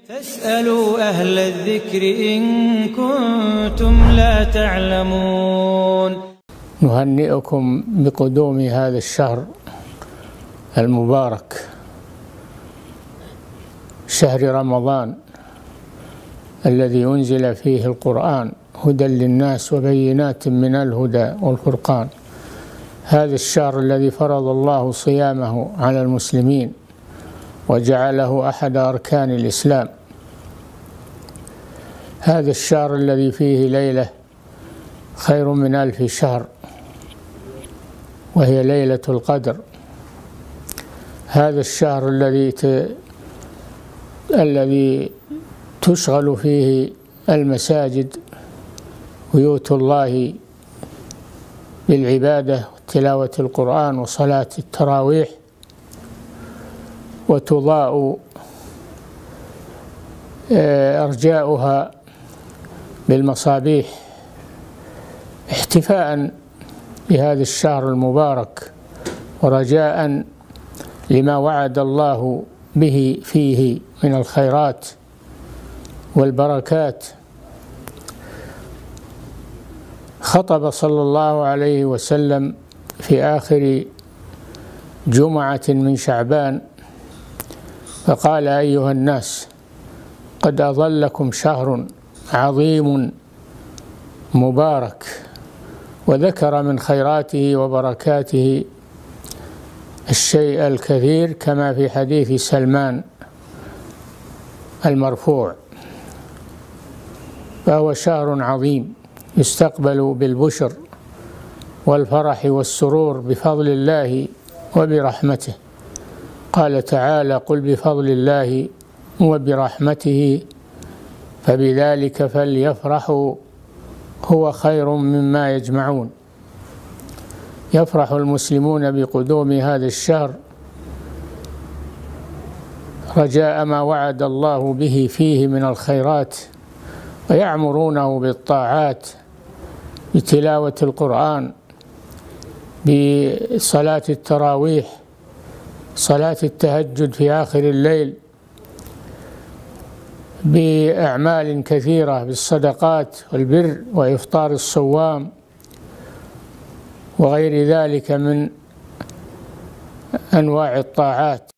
فاسألوا أهل الذكر إن كنتم لا تعلمون. نهنئكم بقدوم هذا الشهر المبارك، شهر رمضان الذي أنزل فيه القرآن هدى للناس وبينات من الهدى والفرقان. هذا الشهر الذي فرض الله صيامه على المسلمين وجعله أحد أركان الإسلام. هذا الشهر الذي فيه ليلة خير من 1000 شهر، وهي ليلة القدر. هذا الشهر الذي تشغل فيه المساجد بيوت الله بالعبادة وتلاوة القرآن وصلاة التراويح، وتضاء أرجاؤها بالمصابيح احتفاء بهذا الشهر المبارك ورجاء لما وعد الله به فيه من الخيرات والبركات. خطب صلى الله عليه وسلم في آخر جمعة من شعبان فقال: أيها الناس، قد أظلكم شهر عظيم مبارك، وذكر من خيراته وبركاته الشيء الكثير كما في حديث سلمان المرفوع. فهو شهر عظيم يستقبل بالبشر والفرح والسرور بفضل الله وبرحمته. قال تعالى: قل بفضل الله وبرحمته فبذلك فليفرحوا هو خير مما يجمعون. يفرح المسلمون بقدوم هذا الشهر رجاء ما وعد الله به فيه من الخيرات، ويعمرونه بالطاعات بتلاوة القرآن، بصلاة التراويح، صلاة التهجد في آخر الليل، بأعمال كثيرة بالصدقات والبر وإفطار الصوام وغير ذلك من أنواع الطاعات.